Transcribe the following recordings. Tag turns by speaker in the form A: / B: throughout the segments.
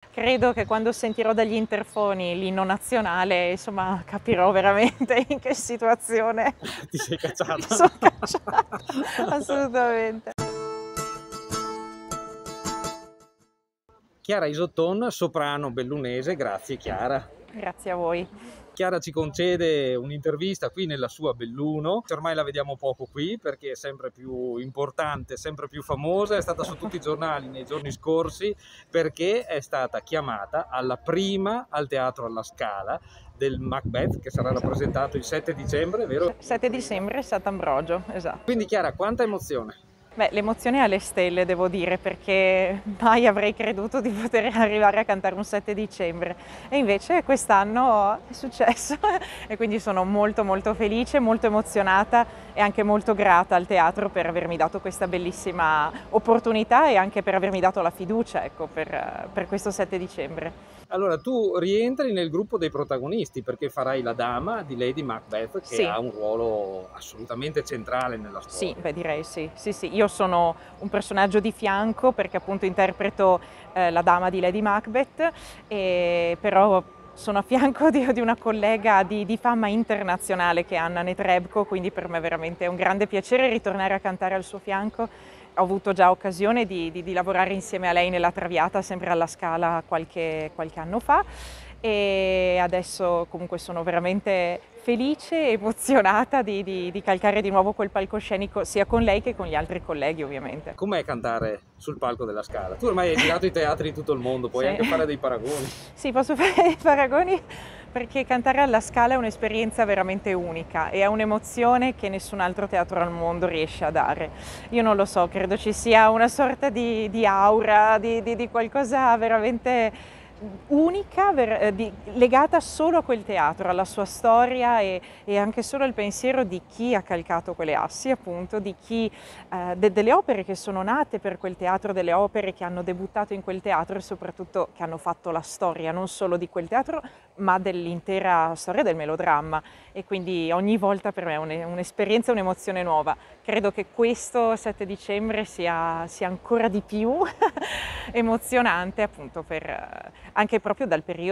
A: credo che quando sentirò dagli interfoni l'inno nazionale, insomma, capirò veramente in che situazione
B: Ti sei
A: mi
B: cacciata.
A: sono cacciata, assolutamente.
B: Chiara Isotton, soprano bellunese, grazie Chiara.
A: Grazie a voi.
B: Chiara ci concede un'intervista qui nella sua Belluno, ormai la vediamo poco qui perché è sempre più importante, sempre più famosa, è stata su tutti i giornali nei giorni scorsi perché è stata chiamata alla prima al Teatro alla Scala del Macbeth che sarà rappresentato il 7 dicembre, vero?
A: 7 dicembre, Sant'Ambrogio, esatto.
B: Quindi Chiara, quanta emozione!
A: Beh, l'emozione è alle stelle, devo dire, perché mai avrei creduto di poter arrivare a cantare un 7 dicembre e invece quest'anno è successo e quindi sono molto molto felice, molto emozionata e anche molto grata al teatro per avermi dato questa bellissima opportunità e anche per avermi dato la fiducia, ecco, per questo 7 dicembre.
B: Allora, tu rientri nel gruppo dei protagonisti perché farai la dama di Lady Macbeth che
A: Sì.
B: ha un ruolo assolutamente centrale nella storia.
A: Sì, beh direi sì. Sì, sì. Io sono un personaggio di fianco perché appunto interpreto la dama di Lady Macbeth, però sono a fianco di una collega di fama internazionale che è Anna Netrebko, quindi per me veramente è un grande piacere ritornare a cantare al suo fianco. Ho avuto già occasione di lavorare insieme a lei nella Traviata, sempre alla Scala qualche anno fa e adesso comunque sono veramente felice e emozionata di calcare di nuovo quel palcoscenico sia con lei che con gli altri colleghi ovviamente.
B: Com'è cantare sul palco della Scala? Tu ormai hai girato i teatri di tutto il mondo, puoi
A: Sì.
B: anche fare dei paragoni.
A: Sì, posso fare dei paragoni perché cantare alla Scala è un'esperienza veramente unica e è un'emozione che nessun altro teatro al mondo riesce a dare. Io non lo so, credo ci sia una sorta di aura, di qualcosa veramente unica, legata solo a quel teatro, alla sua storia e anche solo al pensiero di chi ha calcato quelle assi, appunto, di chi, delle opere che sono nate per quel teatro, delle opere che hanno debuttato in quel teatro e soprattutto che hanno fatto la storia non solo di quel teatro, ma dell'intera storia del melodramma. E quindi ogni volta per me è un'esperienza, un'emozione nuova. Credo che questo 7 dicembre sia ancora di più emozionante, appunto, anche proprio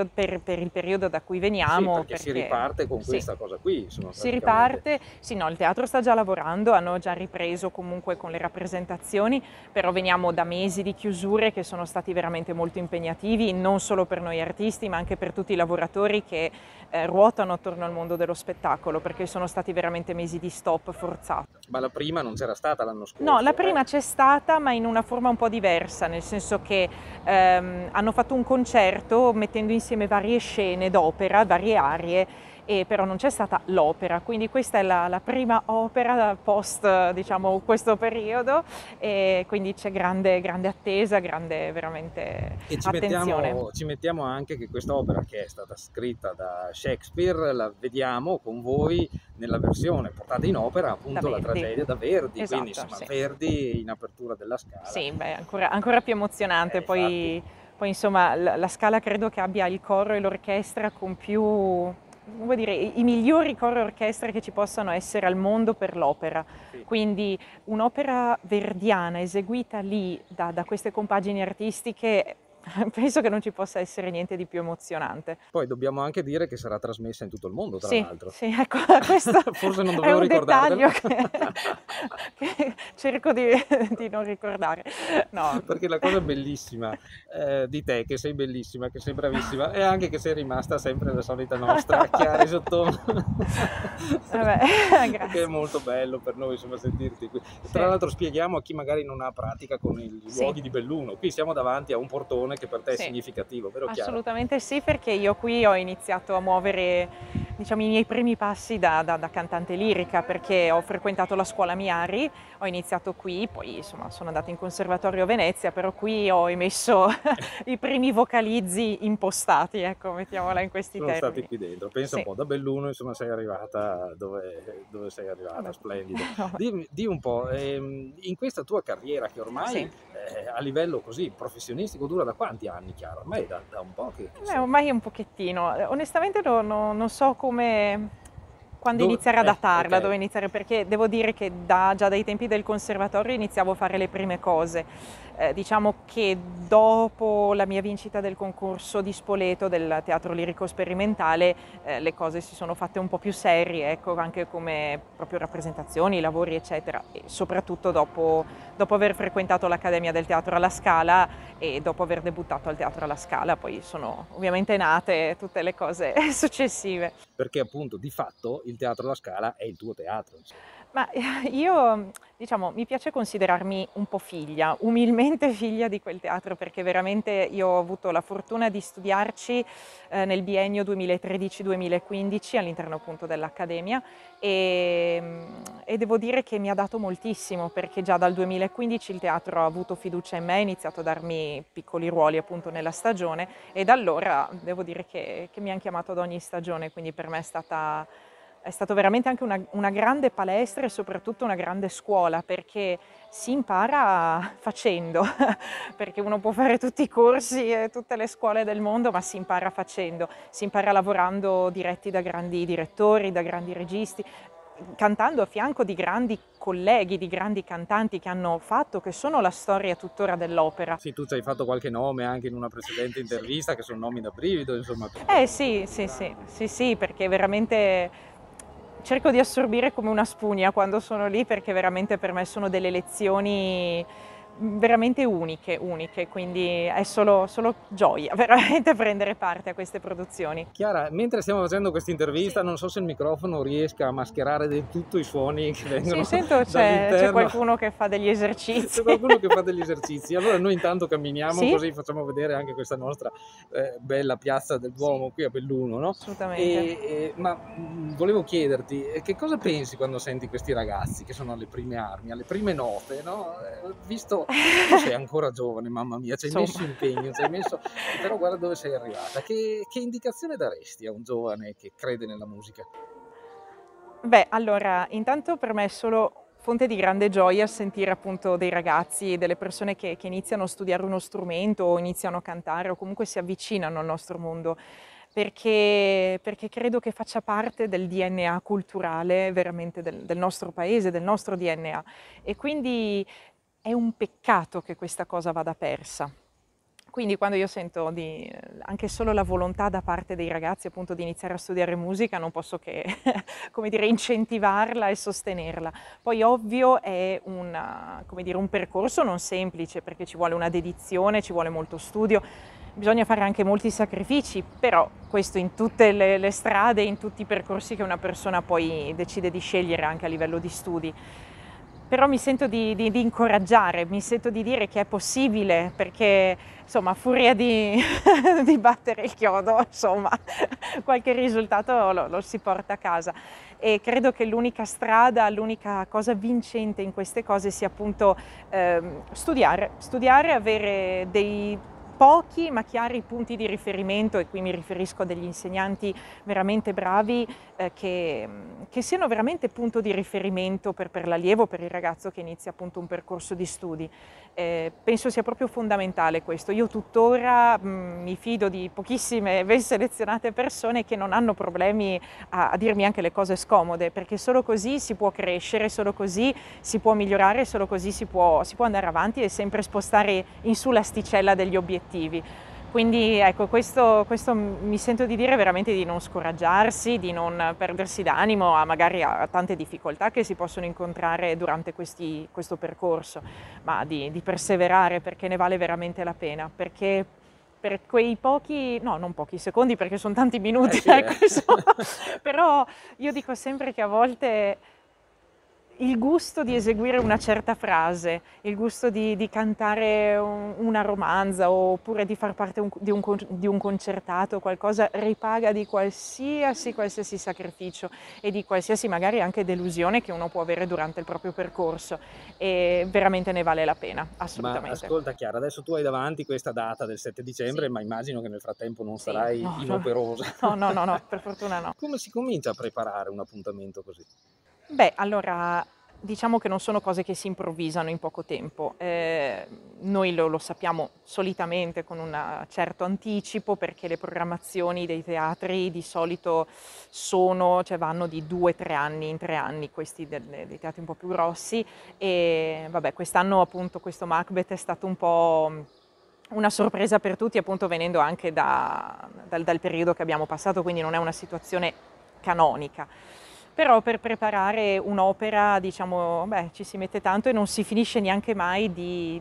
A: per il periodo da cui veniamo.
B: Sì, perché si riparte con
A: sì,
B: questa cosa qui, insomma,
A: si
B: praticamente.
A: riparte, sì, no, il teatro sta già lavorando, hanno già ripreso comunque con le rappresentazioni, però veniamo da mesi di chiusure che sono stati veramente molto impegnativi, non solo per noi artisti, ma anche per tutti i lavoratori che ruotano attorno al mondo dello spettacolo, perché sono stati veramente mesi di stop forzato.
B: Ma la prima non c'era stata l'anno scorso?
A: No, la prima c'è stata, ma in una forma un po' diversa, nel senso che hanno fatto un concerto mettendo insieme varie scene d'opera, varie arie, però non c'è stata l'opera, quindi questa è la prima opera post, diciamo, questo periodo, e quindi c'è grande attesa, grande veramente
B: E
A: attenzione.
B: ci mettiamo anche che quest'opera, che è stata scritta da Shakespeare, la vediamo con voi nella versione portata in opera, appunto, la tragedia da Verdi,
A: Esatto,
B: quindi insomma
A: sì.
B: Verdi in apertura della Scala.
A: Sì, beh, ancora più emozionante, poi insomma la Scala credo che abbia il coro e l'orchestra con più, come dire, i migliori coro e orchestre che ci possano essere al mondo per l'opera.
B: Sì.
A: Quindi un'opera verdiana eseguita lì da queste compagini artistiche, penso che non ci possa essere niente di più emozionante.
B: Poi dobbiamo anche dire che sarà trasmessa in tutto il mondo, tra
A: Sì,
B: l'altro.
A: sì, ecco, questo
B: Forse non
A: è
B: dovevo
A: un dettaglio
B: ricordarvelo.
A: che cerco di non ricordare. No.
B: Perché la cosa bellissima di te, che sei bellissima, che sei bravissima, è anche che sei rimasta sempre la solita nostra Chiara Isotton.
A: Vabbè,
B: Che è
A: grazie.
B: molto bello per noi, insomma, sentirti qui.
A: Sì.
B: Tra l'altro spieghiamo a chi magari non ha pratica con i
A: Sì.
B: luoghi di Belluno. Qui siamo davanti a un portone che per te è
A: Sì.
B: significativo, vero Chiara?
A: Assolutamente sì, perché io qui ho iniziato a muovere, diciamo, i miei primi passi da cantante lirica, perché ho frequentato la scuola Miari, ho iniziato qui, poi insomma sono andata in conservatorio a Venezia, però qui ho emesso i primi vocalizzi impostati, ecco, mettiamola in questi
B: Sono
A: termini.
B: stati qui dentro. Pensa
A: Sì.
B: un po', da Belluno, insomma, sei arrivata dove sei arrivata,
A: Vabbè.
B: splendido.
A: No.
B: Di un po', in questa tua carriera che ormai
A: Sì.
B: a livello così professionistico dura da quanti anni, Chiara? Ormai da un po' che sei.
A: Ormai un pochettino. Onestamente non so quando iniziare a datarla,
B: ok.
A: dove iniziare, perché devo dire che già dai tempi del conservatorio iniziavo a fare le prime cose. Diciamo che dopo la mia vincita del concorso di Spoleto del Teatro Lirico Sperimentale, le cose si sono fatte un po' più serie, ecco, anche come proprio rappresentazioni, lavori, eccetera, e soprattutto dopo aver frequentato l'Accademia del Teatro alla Scala e dopo aver debuttato al Teatro alla Scala, poi sono ovviamente nate tutte le cose successive.
B: Perché appunto di fatto il Teatro alla Scala è il tuo teatro, insomma.
A: Ma io, diciamo, mi piace considerarmi un po' figlia, umilmente figlia di quel teatro, perché veramente io ho avuto la fortuna di studiarci nel biennio 2013-2015 all'interno appunto dell'Accademia e devo dire che mi ha dato moltissimo, perché già dal 2015 il teatro ha avuto fiducia in me, ha iniziato a darmi piccoli ruoli appunto nella stagione e da allora devo dire che mi hanno chiamato ad ogni stagione, quindi per me è stato veramente anche una grande palestra e soprattutto una grande scuola, perché si impara facendo, perché uno può fare tutti i corsi e tutte le scuole del mondo, ma si impara facendo, si impara lavorando diretti da grandi direttori, da grandi registi, cantando a fianco di grandi colleghi, di grandi cantanti che hanno fatto, che sono la storia tuttora dell'opera.
B: Sì, tu ci hai fatto qualche nome anche in una precedente intervista, che sono nomi da brivido, insomma.
A: Sì, sì, sì, sì, sì, perché veramente cerco di assorbire come una spugna quando sono lì, perché veramente per me sono delle lezioni veramente uniche, quindi è solo gioia veramente prendere parte a queste produzioni.
B: Chiara, mentre stiamo facendo questa intervista,
A: Sì.
B: non so se il microfono riesca a mascherare del tutto i suoni che
A: Sì,
B: vengono
A: sento c'è
B: dall'interno.
A: qualcuno che fa degli esercizi.
B: C'è qualcuno che fa degli esercizi. Allora noi intanto camminiamo,
A: Sì?
B: così facciamo vedere anche questa nostra bella piazza del Duomo
A: Sì,
B: qui a Belluno, no?
A: assolutamente.
B: Volevo chiederti, che cosa pensi quando senti questi ragazzi che sono alle prime armi, alle prime note, no? Visto tu sei ancora giovane, mamma mia, ci hai messo
A: Insomma.
B: impegno, però guarda dove sei arrivata. Che indicazione daresti a un giovane che crede nella musica?
A: Beh, allora, intanto per me è solo fonte di grande gioia sentire appunto dei ragazzi, delle persone che iniziano a studiare uno strumento o iniziano a cantare o comunque si avvicinano al nostro mondo, perché credo che faccia parte del DNA culturale veramente del nostro paese, del nostro DNA e quindi è un peccato che questa cosa vada persa. Quindi quando io sento anche solo la volontà da parte dei ragazzi appunto di iniziare a studiare musica, non posso che, come dire, incentivarla e sostenerla. Poi ovvio è come dire, un percorso non semplice perché ci vuole una dedizione, ci vuole molto studio, bisogna fare anche molti sacrifici, però questo in tutte le strade, in tutti i percorsi che una persona poi decide di scegliere anche a livello di studi. Però mi sento di incoraggiare, mi sento di dire che è possibile perché insomma a furia di battere il chiodo, insomma qualche risultato lo si porta a casa e credo che l'unica strada, l'unica cosa vincente in queste cose sia appunto studiare, avere dei pochi ma chiari punti di riferimento e qui mi riferisco a degli insegnanti veramente bravi che siano veramente punto di riferimento per l'allievo, per il ragazzo che inizia appunto un percorso di studi. Penso sia proprio fondamentale questo. Io tuttora mi fido di pochissime ben selezionate persone che non hanno problemi a dirmi anche le cose scomode, perché solo così si può crescere, solo così si può migliorare, solo così si può andare avanti e sempre spostare in su l'asticella degli obiettivi. Quindi ecco, questo mi sento di dire veramente di non scoraggiarsi, di non perdersi d'animo magari a tante difficoltà che si possono incontrare durante questo percorso, ma di perseverare perché ne vale veramente la pena, perché per quei pochi, no non pochi secondi perché sono tanti minuti,
B: Sì,
A: ecco, insomma, però io dico sempre che a volte il gusto di eseguire una certa frase, il gusto di cantare una romanza oppure di far parte di un concertato, qualcosa ripaga di qualsiasi sacrificio e di qualsiasi magari anche delusione che uno può avere durante il proprio percorso e veramente ne vale la pena,
B: ma
A: assolutamente.
B: ascolta Chiara, adesso tu hai davanti questa data del 7 dicembre,
A: Sì.
B: ma immagino che nel frattempo non
A: Sì,
B: sarai
A: no,
B: inoperosa.
A: no, per fortuna no.
B: Come si comincia a preparare un appuntamento così?
A: Beh, allora diciamo che non sono cose che si improvvisano in poco tempo. Noi lo sappiamo solitamente con un certo anticipo, perché le programmazioni dei teatri di solito vanno di 2-3 anni in 3 anni, questi dei teatri un po' più grossi. E vabbè, quest'anno appunto questo Macbeth è stato un po' una sorpresa per tutti, appunto venendo anche dal periodo che abbiamo passato, quindi non è una situazione canonica. Però per preparare un'opera, diciamo, ci si mette tanto e non si finisce neanche mai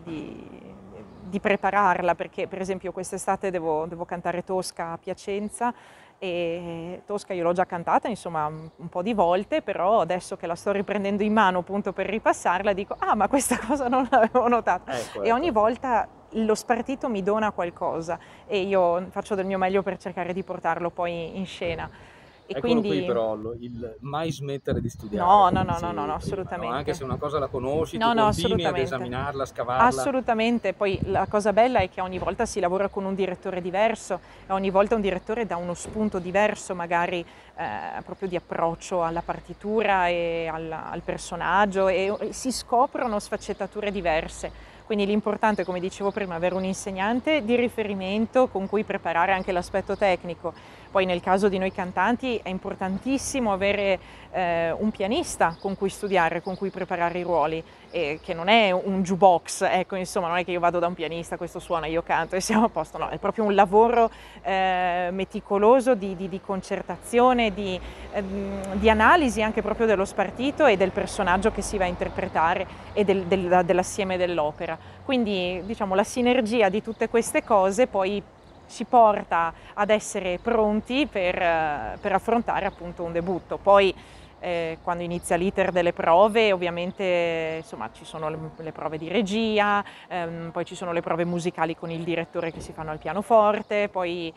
A: di prepararla, perché per esempio quest'estate devo cantare Tosca a Piacenza, e Tosca io l'ho già cantata, insomma, un po' di volte, però adesso che la sto riprendendo in mano appunto per ripassarla dico: ah, ma questa cosa non l'avevo notata. E ogni volta lo spartito mi dona qualcosa e io faccio del mio meglio per cercare di portarlo poi in scena. E
B: Eccolo
A: quindi
B: qui però, il mai smettere di studiare,
A: no,
B: come dicevi prima, no?
A: assolutamente.
B: Anche se una cosa la conosci,
A: No,
B: tu
A: no,
B: continui ad
A: assolutamente.
B: esaminarla, a scavarla.
A: Assolutamente, poi la cosa bella è che ogni volta si lavora con un direttore diverso e ogni volta un direttore dà uno spunto diverso, magari proprio di approccio alla partitura e al personaggio, e si scoprono sfaccettature diverse. Quindi l'importante, come dicevo prima, è avere un insegnante di riferimento con cui preparare anche l'aspetto tecnico. Poi nel caso di noi cantanti è importantissimo avere un pianista con cui studiare, con cui preparare i ruoli, che non è un jukebox, ecco, insomma, non è che io vado da un pianista, questo suona, io canto e siamo a posto, no, è proprio un lavoro meticoloso di concertazione, di analisi anche proprio dello spartito e del personaggio che si va a interpretare e dell'assieme dell'opera. Quindi, diciamo, la sinergia di tutte queste cose poi ci porta ad essere pronti per affrontare appunto un debutto. Poi quando inizia l'iter delle prove, ovviamente, insomma, ci sono le prove di regia, poi ci sono le prove musicali con il direttore che si fanno al pianoforte, poi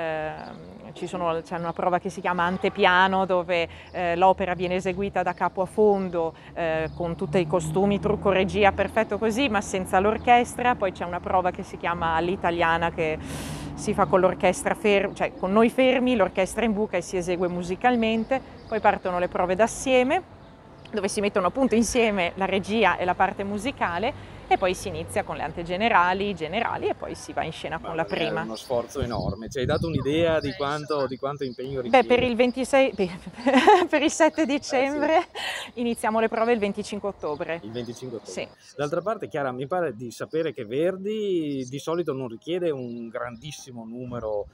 A: c'è una prova che si chiama antepiano, dove l'opera viene eseguita da capo a fondo, con tutti i costumi, trucco, regia, perfetto così, ma senza l'orchestra. Poi c'è una prova che si chiama all'italiana, che si fa con l'orchestra cioè con noi fermi, l'orchestra in buca, e si esegue musicalmente. Poi partono le prove d'assieme, dove si mettono appunto insieme la regia e la parte musicale, e poi si inizia con le antegenerali, generali, e poi si va in scena con la prima.
B: È uno sforzo enorme, ci hai dato un'idea di quanto impegno richiede.
A: Per il 26, per il 7 dicembre iniziamo le prove il 25 ottobre.
B: Il 25 ottobre.
A: Sì.
B: D'altra parte, Chiara, mi pare di sapere che Verdi di solito non richiede un grandissimo numero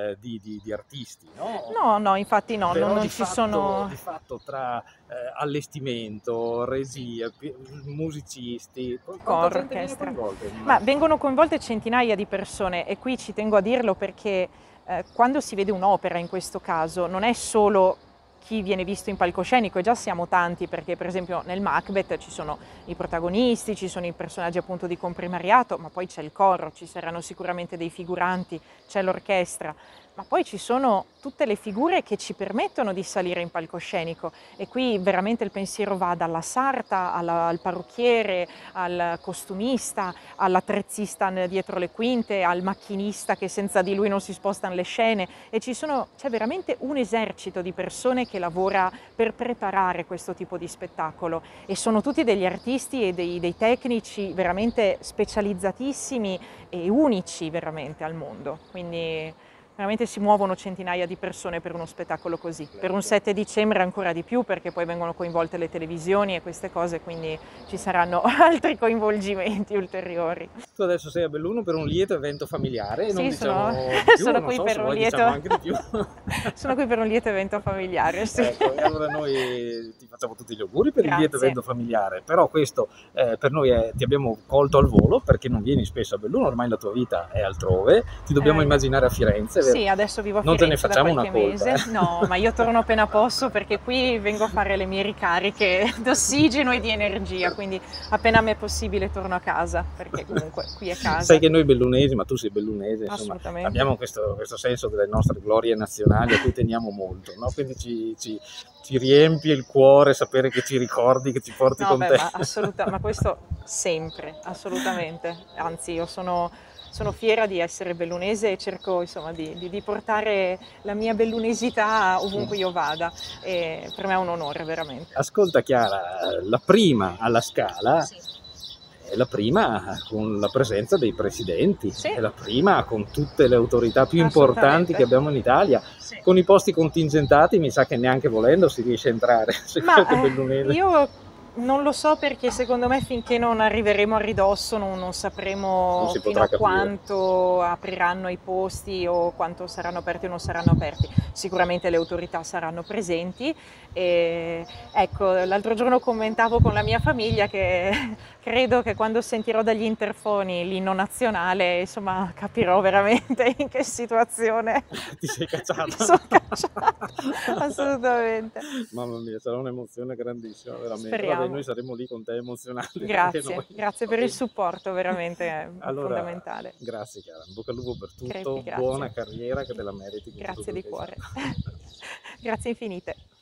B: di artisti, no?
A: No, infatti no, non
B: di
A: ci
B: fatto,
A: sono...
B: Di fatto tra allestimento, regia, musicisti, quanta gente viene coinvolta?
A: Ma vengono coinvolte centinaia di persone, e qui ci tengo a dirlo perché quando si vede un'opera, in questo caso, non è solo chi viene visto in palcoscenico, e già siamo tanti, perché per esempio nel Macbeth ci sono i protagonisti, ci sono i personaggi appunto di comprimariato, ma poi c'è il coro, ci saranno sicuramente dei figuranti, c'è l'orchestra, ma poi ci sono tutte le figure che ci permettono di salire in palcoscenico, e qui veramente il pensiero va dalla sarta al parrucchiere, al costumista, all'attrezzista dietro le quinte, al macchinista che senza di lui non si spostano le scene, e c'è veramente un esercito di persone che lavora per preparare questo tipo di spettacolo, e sono tutti degli artisti e dei tecnici veramente specializzatissimi e unici veramente al mondo. Quindi veramente si muovono centinaia di persone per uno spettacolo così. Per un 7 dicembre ancora di più, perché poi vengono coinvolte le televisioni e queste cose, quindi ci saranno altri coinvolgimenti ulteriori.
B: Tu adesso sei a Belluno per un lieto evento familiare, non
A: Sì,
B: diciamo
A: sono qui per un lieto...
B: diciamo anche di più.
A: Sono qui per un lieto evento familiare, sì.
B: Ecco, e allora noi ti facciamo tutti gli auguri per
A: Grazie.
B: il lieto evento familiare, però questo per noi ti abbiamo colto al volo, perché non vieni spesso a Belluno, ormai la tua vita è altrove, ti dobbiamo immaginare a Firenze.
A: Sì, adesso vivo a
B: non
A: Firenze
B: te ne facciamo
A: da qualche
B: una colpa,
A: mese. No, ma io torno appena posso, perché qui vengo a fare le mie ricariche d'ossigeno e di energia, quindi appena mi è possibile torno a casa, perché comunque qui è casa.
B: Sai che noi bellunesi, ma tu sei bellunese, insomma,
A: Assolutamente.
B: abbiamo questo senso delle nostre glorie nazionali a cui teniamo molto, no? Quindi ci riempie il cuore sapere che ci ricordi, che ci porti con te.
A: Ma questo sempre, assolutamente. Anzi, io sono sono fiera di essere bellunese e cerco insomma di portare la mia bellunesità ovunque io vada, e per me è un onore veramente.
B: Ascolta Chiara, la prima alla Scala
A: Sì.
B: è la prima con la presenza dei presidenti,
A: Sì.
B: è la prima con tutte le autorità più importanti
A: Assolutamente.
B: che abbiamo in Italia.
A: Sì.
B: Con i posti contingentati mi sa che neanche volendo si riesce a entrare, se
A: Ma
B: qualche bellunese.
A: io non lo so, perché secondo me finché non arriveremo a ridosso non
B: Non
A: sapremo
B: si
A: fino
B: potrà
A: a
B: capire.
A: quanto apriranno i posti o quanto saranno aperti o non saranno aperti. Sicuramente le autorità saranno presenti e ecco, l'altro giorno commentavo con la mia famiglia che credo che quando sentirò dagli interfoni l'inno nazionale, insomma, capirò veramente in che situazione
B: Ti sei cacciata.
A: sono cacciata. Assolutamente.
B: Mamma mia, sarà un'emozione grandissima, veramente. Vabbè,
A: Speriamo.
B: noi saremo lì con te emozionati. anche
A: Grazie,
B: noi.
A: grazie
B: Va
A: per il
B: bene.
A: supporto, veramente è
B: Allora,
A: fondamentale.
B: grazie Chiara, in bocca al lupo per
A: Crepi,
B: tutto,
A: grazie.
B: buona carriera che te la meriti con tutto
A: Grazie
B: quello
A: di
B: che hai
A: cuore.
B: fatto.
A: Grazie infinite.